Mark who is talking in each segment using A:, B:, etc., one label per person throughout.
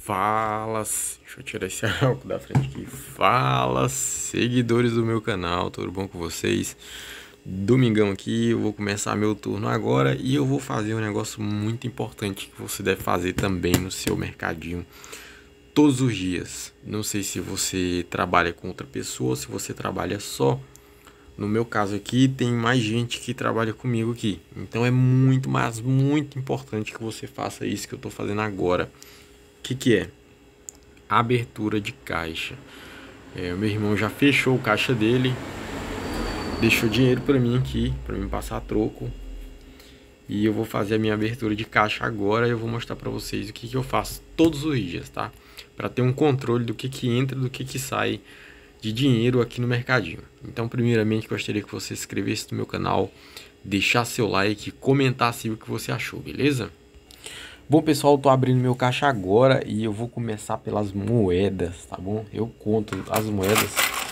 A: Fala, deixa eu tirar esse álcool da frente aqui. Fala, seguidores do meu canal, tudo bom com vocês? Domingão aqui, eu vou começar meu turno agora e eu vou fazer um negócio muito importante que você deve fazer também no seu mercadinho todos os dias. Não sei se você trabalha com outra pessoa, se você trabalha só. No meu caso aqui, tem mais gente que trabalha comigo aqui. Então é muito, mas muito importante que você faça isso que eu tô fazendo agora. O que é? Abertura de caixa. O meu irmão já fechou o caixa dele, deixou dinheiro para mim aqui, para mim passar troco. E eu vou fazer a minha abertura de caixa agora. Eu vou mostrar para vocês o que eu faço todos os dias, tá? Para ter um controle do que entra, do que sai de dinheiro aqui no mercadinho. Então, primeiramente, gostaria que você se inscrevesse no meu canal, deixar seu like, comentasse o que você achou, beleza? Bom, pessoal, eu tô abrindo meu caixa agora e eu vou começar pelas moedas, tá bom? Eu conto as moedas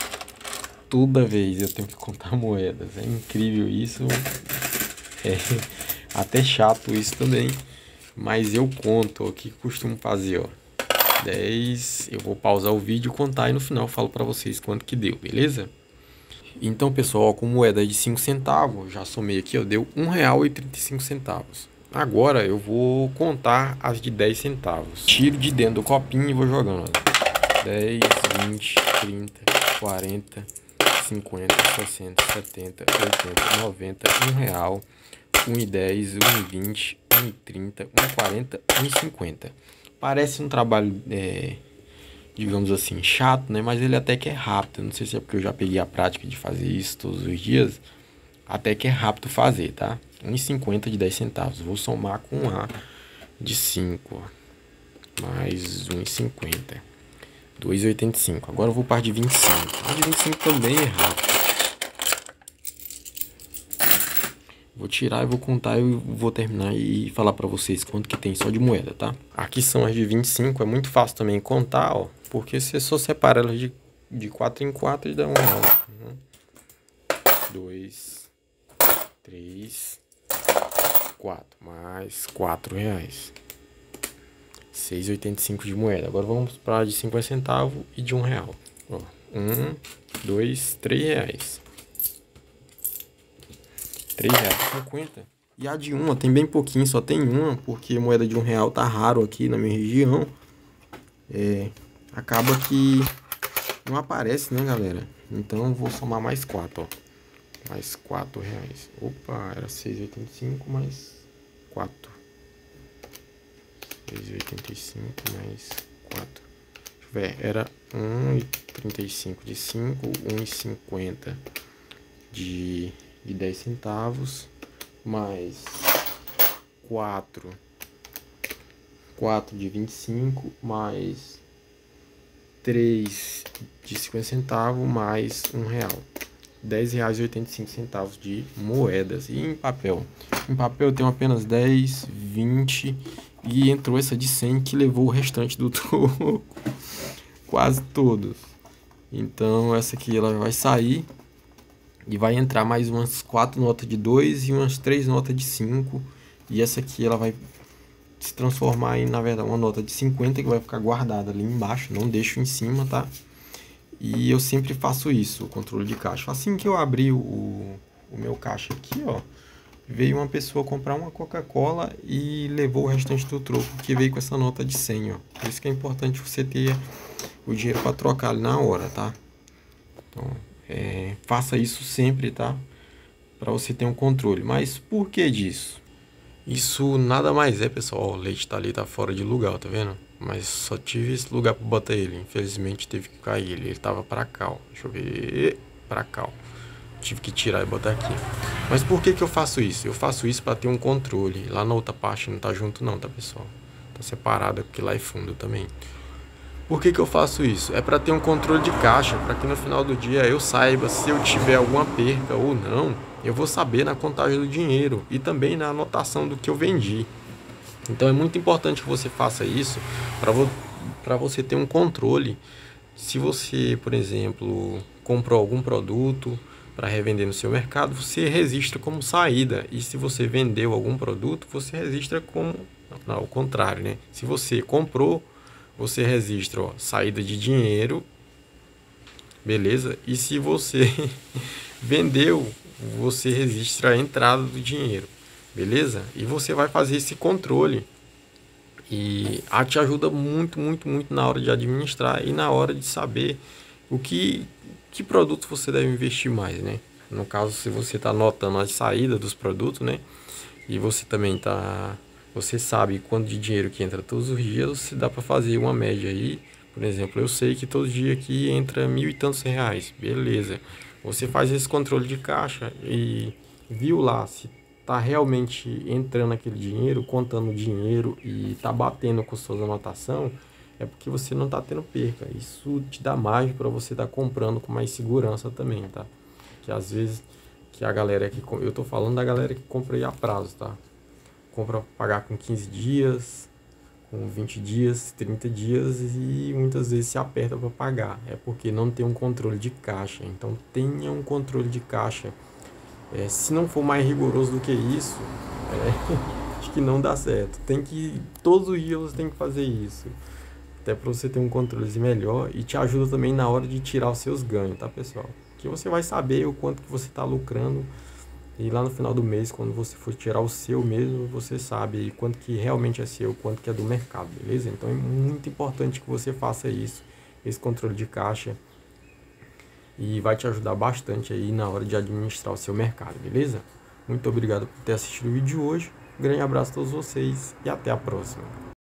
A: toda vez, eu tenho que contar moedas. É incrível isso, é até chato isso também, mas eu conto. O que costumo fazer, ó. 10, eu vou pausar o vídeo, contar e no final eu falo pra vocês quanto que deu, beleza? Então, pessoal, ó, com moeda de 5 centavos, já somei aqui, ó, deu R$1,35. Agora eu vou contar as de 10 centavos. Tiro de dentro do copinho e vou jogando. 10, 20, 30, 40, 50, 60, 70, 80, 90, R$1, 1,10, 1,20, 1,30, 1,40, 1,50. Parece um trabalho, digamos assim, chato, né? Mas ele até que é rápido. Não sei se é porque eu já peguei a prática de fazer isso todos os dias. Até que é rápido fazer, tá? 1,50 de 10 centavos. Vou somar com A de 5, ó. Mais 1,50. 2,85. Agora eu vou para de 25. A de 25 também é rápido. Vou tirar e vou contar e vou terminar e falar para vocês quanto que tem só de moeda, tá? Aqui são as de 25. É muito fácil também contar, ó. Porque você só separa elas de 4 em 4 e dá R$1. 2, 3, 4, mais R$4. 6,85 de moeda. Agora vamos para de 50 centavos e de R$1. Ó, 1, 2, R$3. R$3,50. E a de uma tem bem pouquinho, só tem uma, porque moeda de R$1 tá raro aqui na minha região. Acaba que não aparece, né, galera? Então eu vou somar mais 4, ó. Mais R$4. Opa, era 6,85 mais 4. 6,85 mais 4. Deixa eu ver, era 1,35 de 5, 1,50 de 10 centavos, mais 4 de 25, mais 3 de 50 centavos, mais R$1. R$10,85 de moedas. E em papel? Em papel eu tenho apenas 10, 20 e entrou essa de 100 que levou o restante do troco. Quase todos. Então essa aqui ela vai sair e vai entrar mais umas 4 notas de 2 e umas 3 notas de 5. E essa aqui ela vai se transformar em, na verdade, uma nota de 50 que vai ficar guardada ali embaixo. Não deixo em cima, tá? E eu sempre faço isso, o controle de caixa. Assim que eu abri o meu caixa aqui, ó, veio uma pessoa comprar uma Coca-Cola e levou o restante do troco que veio com essa nota de 100, ó. Por isso que é importante você ter o dinheiro para trocar ali na hora, tá? Então, faça isso sempre, tá? Para você ter um controle. Mas por que disso? Isso nada mais é, pessoal. Ó, o leite tá ali, tá fora de lugar, tá vendo? Mas só tive esse lugar para botar ele. Infelizmente teve que cair ele. Ele tava para cá, ó. Deixa eu ver. Para cá, ó. Tive que tirar e botar aqui. Mas por que eu faço isso? Eu faço isso para ter um controle. Lá na outra parte não tá junto não, tá, pessoal? Tá separado, porque lá é fundo também. Por que eu faço isso? É para ter um controle de caixa, para que no final do dia eu saiba se eu tiver alguma perca ou não. Eu vou saber na contagem do dinheiro e também na anotação do que eu vendi. Então é muito importante que você faça isso para você ter um controle. Se você, por exemplo, comprou algum produto para revender no seu mercado, você registra como saída. E se você vendeu algum produto, você registra como... Não, ao contrário, né? Se você comprou você registra, ó, saída de dinheiro, beleza? E se você vendeu, você registra a entrada do dinheiro, beleza? E você vai fazer esse controle e te ajuda muito, muito, muito na hora de administrar e na hora de saber o que produto você deve investir mais, né? No caso, se você está anotando a saída dos produtos, né? E você também você sabe quanto de dinheiro que entra todos os dias, você dá para fazer uma média aí. Por exemplo, eu sei que todo dia aqui entra 1.000 e tantos reais, beleza. Você faz esse controle de caixa e viu lá se tá realmente entrando aquele dinheiro, contando o dinheiro e tá batendo com suas anotações, é porque você não tá tendo perca. Isso te dá margem para você estar comprando com mais segurança também, tá? Que às vezes que a galera que eu tô falando da galera que compra aí a prazo, tá? Compra pra pagar com 15 dias, com 20 dias, 30 dias e muitas vezes se aperta para pagar. É porque não tem um controle de caixa. Então tenha um controle de caixa. Se não for mais rigoroso do que isso, acho que não dá certo. Todos os dias você tem que fazer isso. Até para você ter um controle melhor e te ajuda também na hora de tirar os seus ganhos, tá, pessoal? Que você vai saber o quanto que você está lucrando e lá no final do mês, quando você for tirar o seu mesmo, você sabe quanto que realmente é seu, quanto que é do mercado, beleza? Então é muito importante que você faça isso, esse controle de caixa, e vai te ajudar bastante aí na hora de administrar o seu mercado, beleza? Muito obrigado por ter assistido o vídeo de hoje, um grande abraço a todos vocês e até a próxima.